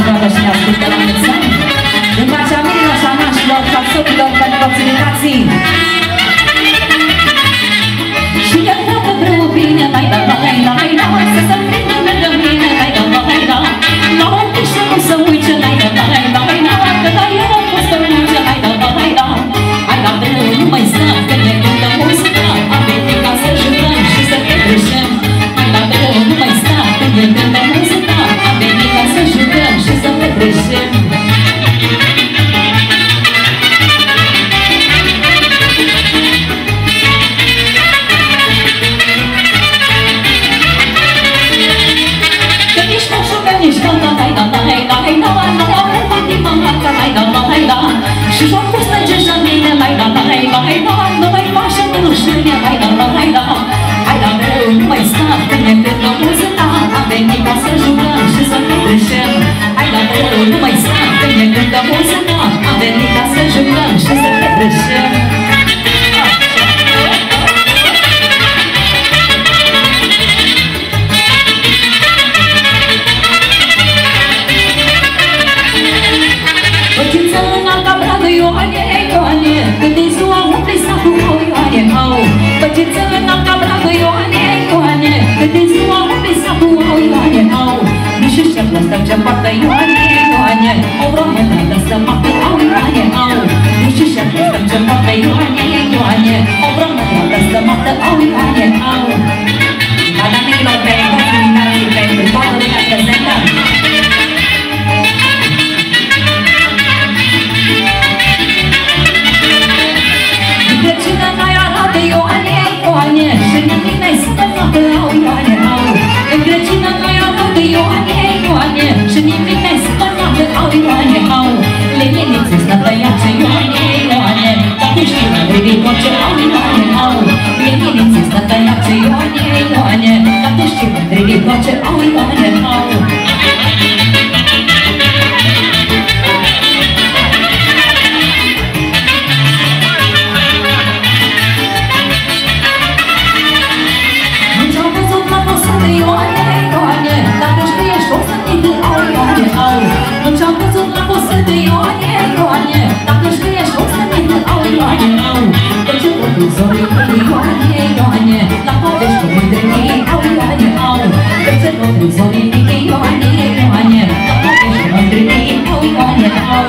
dragă și ne ascultă la mulți ani. Din partea mirilor și a nașilor, calțotilor, pentru obținitații. Și eu dacă vreau bine, mai da, mai da, mai da, să se prindă lângă mine, mai da, mai da. La o pișă nu să uice, mai da, mai da, mai da, că da, eu am fost o luce, mai da, mai da. Hai la vreo, nu mai sta, că ne cântă muzica, am venit ca să jucăm și să petrecem. Hai la vreo, nu mai sta, că ne cântă muzica, am venit ca să jucăm și să petrecem. Și s-a pus pe gândă mine, mai da, mai da, mai da, nu mai faci în rușine, mai da, mai da. Hai la vreo, nu mai sta, că ne cântă muzica, am venit ca să jucăm și să petrecem. Hai la vreo, nu mai sta, că ne cântă muzica, am venit ca să jucăm și să petrecem. Când e ziua umple sacu o Ioane, au. Păciță-l n-am cabrat Ioane, Ioane. Când e ziua umple sacu o Ioane, au. Nici și șef lăstă ce poartă Ioane, Ioane. O română lăstă mapă au Ioane, au. Nici și șef lăstă ce poartă Ioane, Ioane. O română lăstă mapă au Ioane, au. Cada mirilor pe oportunității pentru toată lumea prezentă. Cine n-ai arată Ioane, Ioane, și nimic n-ai scăpat au Ioane, au. În Grecină n-ai arată Ioane, Ioane, și nimic n-ai scăpat au Ioane, au. Leniniții stă tăiace Ioane, Ioane, dar tu știi că ridică ce au Ioane, au. Leniniții stă tăiace Ioane, Ioane, dar tu știi că ridică ce au Ioane, au. Ioane, Ioane, dacă știe și o să te au Ioane, au. Nu ți-am văzut la posă de Ioane, Ioane, dacă știe și o să te au Ioane, au. De ce totul zorii Ioane, Ioane, la povești mândrenii au Ioane, au. De ce totul zorii Ioane, Ioane, la povești mândrenii au Ioane, au.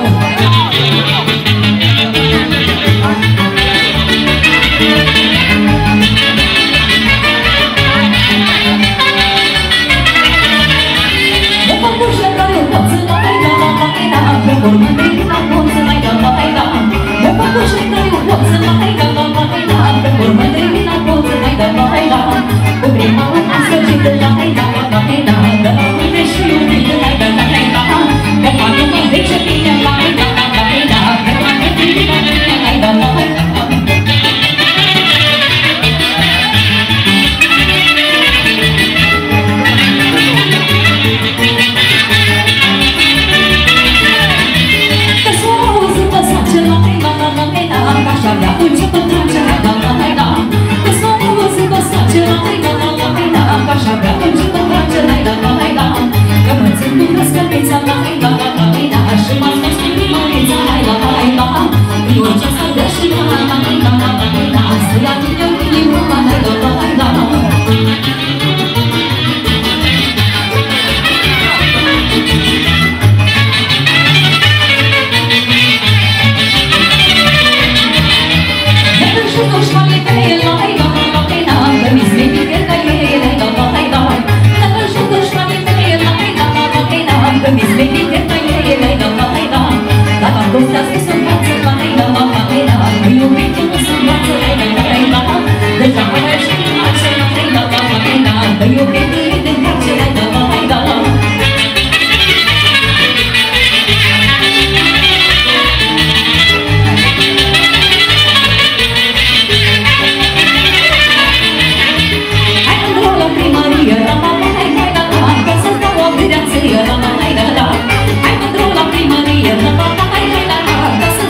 Hai mândru la primărie, la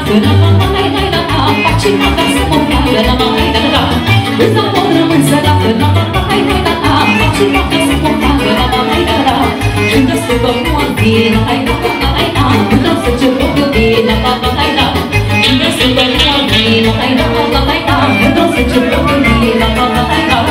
la mama mai la la la, faci mama să mă facă la mama mai la la. Îți dau o rămân săracă la mama mai la la la, faci mama să mă facă la mama mai la la. Și-mi dă să vă moarte la mai la la la la, îmi dau să ce pot iubi la mama mai la. Și-mi dă să vă moarte la mai la la la la, îmi dau să ce pot iubi la mama mai la.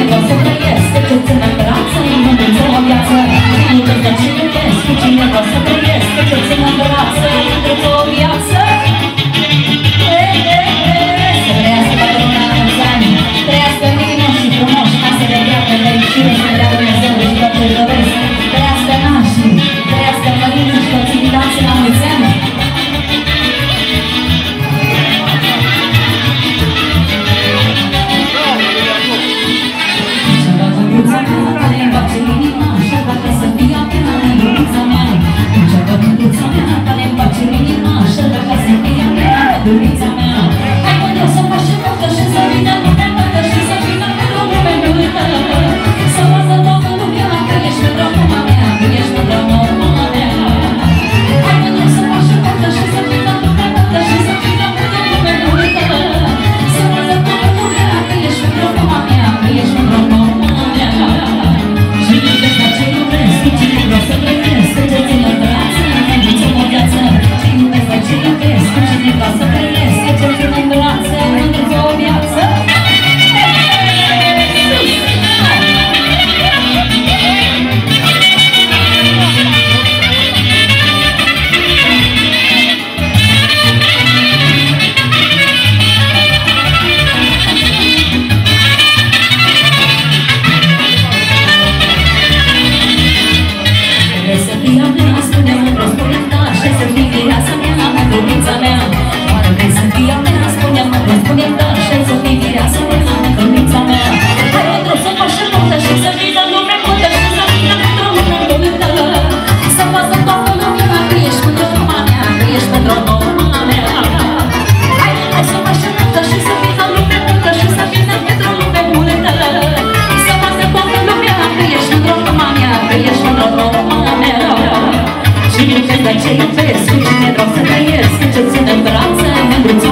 Cine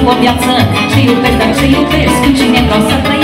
o viață. Ce iubesc, dar ce iubesc, cu cine vreau să trăiesc.